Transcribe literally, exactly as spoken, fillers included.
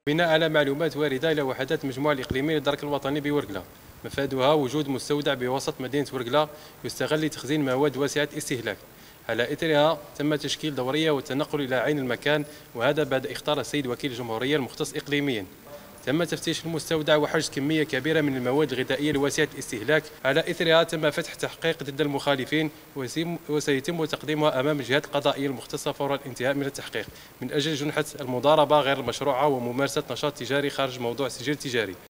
بناء على معلومات واردة إلى وحدات المجموعة الإقليمية للدرك الوطني بورقلة، مفادها وجود مستودع بوسط مدينة ورقلة يستغل لتخزين مواد واسعة الاستهلاك. على إثرها تم تشكيل دورية والتنقل إلى عين المكان، وهذا بعد إخطار السيد وكيل الجمهورية المختص إقليميا. تم تفتيش المستودع وحجز كمية كبيرة من المواد الغذائية الواسعة الاستهلاك. على إثرها تم فتح تحقيق ضد المخالفين، وسيتم تقديمها أمام الجهات القضائية المختصة فور الانتهاء من التحقيق من أجل جنحة المضاربة غير المشروعة وممارسة نشاط تجاري خارج موضوع سجل تجاري.